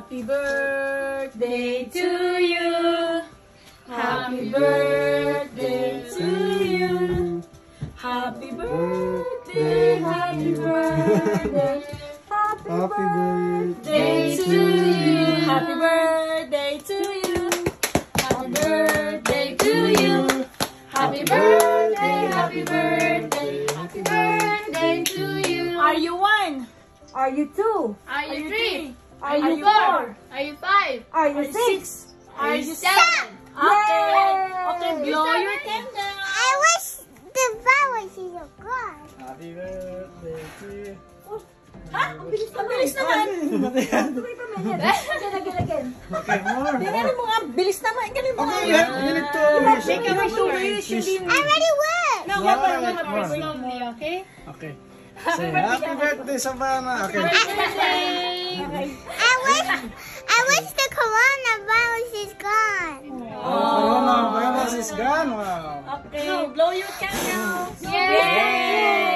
Happy birthday to you. Happy birthday to you. Happy birthday, happy birthday. Happy birthday to you. Happy birthday to you. Happy birthday to you. Happy birthday, happy birthday. Happy birthday to you. Are you 1? Are you 2? Are you 3? Are you 4? Are you 5? Are you 6? Are you 7? Okay. Okay, blow your candle. I wish the flowers is a god. Happy birthday to you. Ha? Ang bilis naman. Again. Okay, more. Tingnan mo nga, bilis naman. Galing mo nga. You need to wish. Make a wish. I already won. No, Yeah, one wait, more. more. Slowly, okay? Okay. Say happy birthday, Savannah. Okay. I wish the coronavirus is gone. Coronavirus is gone. Wow. Okay, blow your candles. Yay!